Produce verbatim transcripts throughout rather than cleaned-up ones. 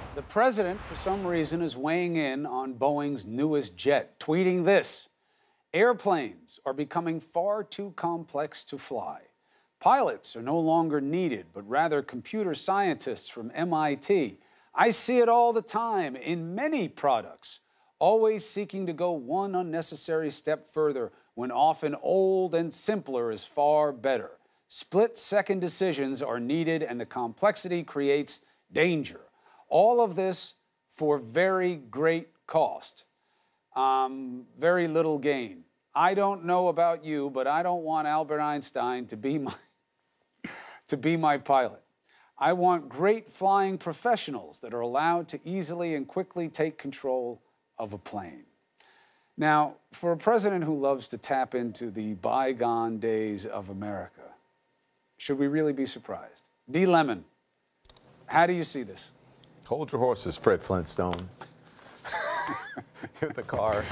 The president, for some reason, is weighing in on Boeing's newest jet, tweeting this: airplanes are becoming far too complex to fly. Pilots are no longer needed, but rather computer scientists from M I T. I see it all the time in many products, always seeking to go one unnecessary step further when often old and simpler is far better. Split-second decisions are needed and the complexity creates danger. All of this for very great cost, um, very little gain. I don't know about you, but I don't want Albert Einstein to be my, to be my pilot. I want great flying professionals that are allowed to easily and quickly take control of a plane. Now, for a president who loves to tap into the bygone days of America, should we really be surprised? D. Lemon, how do you see this? Hold your horses, Fred Flintstone. Hit the car.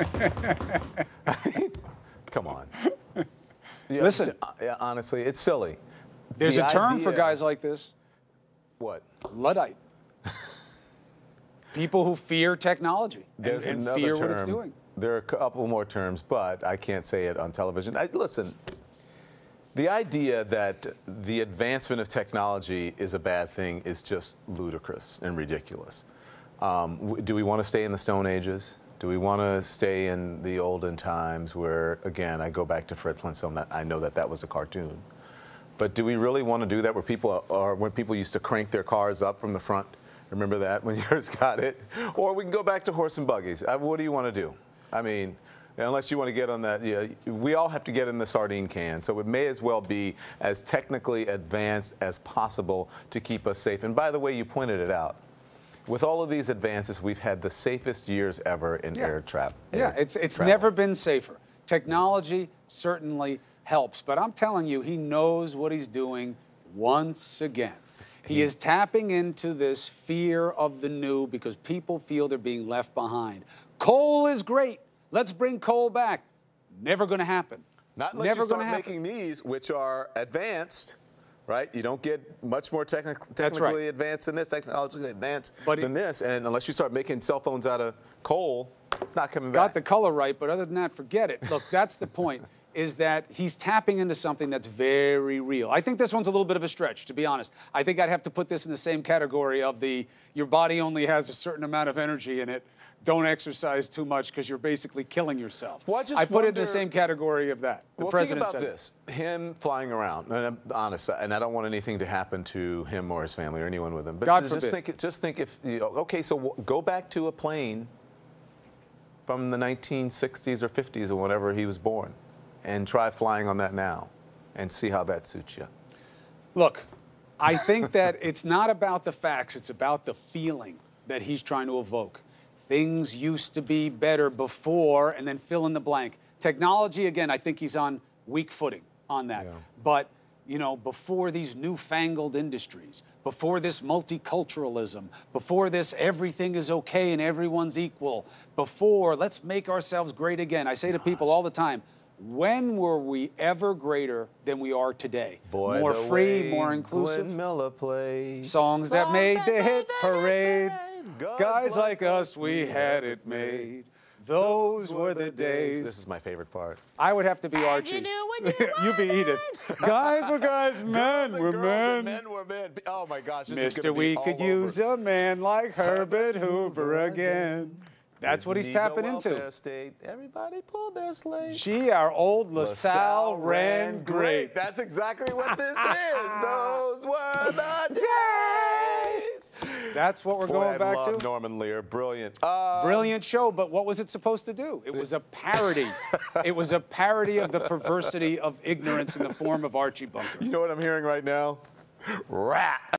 Come on. Yeah, Listen. Yeah, honestly, it's silly. There's The a term idea, for guys like this. What? Luddite. People who fear technology and, There's and another fear term. what it's doing. There are a couple more terms, but I can't say it on television. I, listen, the idea that the advancement of technology is a bad thing is just ludicrous and ridiculous. Um, do we want to stay in the Stone Ages? Do we want to stay in the olden times where, again, I go back to Fred Flintstone. I know that that was a cartoon. But do we really want to do that where people are, when people used to crank their cars up from the front? Remember that when yours got it? Or we can go back to horse and buggies. Uh, what do you want to do? I mean, unless you want to get on that, yeah, we all have to get in the sardine can. So it may as well be as technically advanced as possible to keep us safe. And by the way, you pointed it out. With all of these advances, we've had the safest years ever in Yeah. air travel. Yeah, it's, it's never been safer. Technology certainly helps, but I'm telling you, he knows what he's doing once again. He is tapping into this fear of the new because people feel they're being left behind. Coal is great. Let's bring coal back. Never going to happen. Not unless Never you start gonna happen. making these, which are advanced, right? You don't get much more technic That's technically right. advanced than this, technologically advanced But than it, this. And unless you start making cell phones out of coal, it's not coming back. Got the color right, but other than that, forget it. Look, that's the point, is that he's tapping into something that's very real. I think this one's a little bit of a stretch, to be honest. I think I'd have to put this in the same category of the your body only has a certain amount of energy in it. Don't exercise too much because you're basically killing yourself. Well, I just I put wonder, it in the same category of that. The well, president think about said this. Him flying around, and I'm honest, and I don't want anything to happen to him or his family or anyone with him. But God just forbid. think, just think if, you know, okay, so w go back to a plane from the nineteen sixties or fifties or whenever he was born, and try flying on that now, and see how that suits you. Look, I think that it's not about the facts, it's about the feeling that he's trying to evoke. Things used to be better before, and then fill in the blank. Technology, again, I think he's on weak footing on that. Yeah. But, you know, before these newfangled industries, before this multiculturalism, before this everything is okay and everyone's equal, before let's make ourselves great again. I say to people all the time, when were we ever greater than we are today? Boy, more the free, way more inclusive. Glenn Miller plays. Songs that made the hit parade. Guys Guys like us, we had it made. Those were the days. This is my favorite part. I would have to be Archie. You knew what you You be Edith. Guys were guys, men were Girls men. and men were men. Oh my gosh, this is Mister gonna be We could all use over. a man like Herbert Hoover again. That's what he's Need no tapping into. welfare state. Everybody pull their slate. Gee, our old LaSalle ran great. That's exactly what this is. Those were the days. That's what we're Boy, going I back love to. Norman Lear. Brilliant. Um, Brilliant show, but what was it supposed to do? It was a parody. It was a parody of the perversity of ignorance in the form of Archie Bunker. You know what I'm hearing right now? Rat.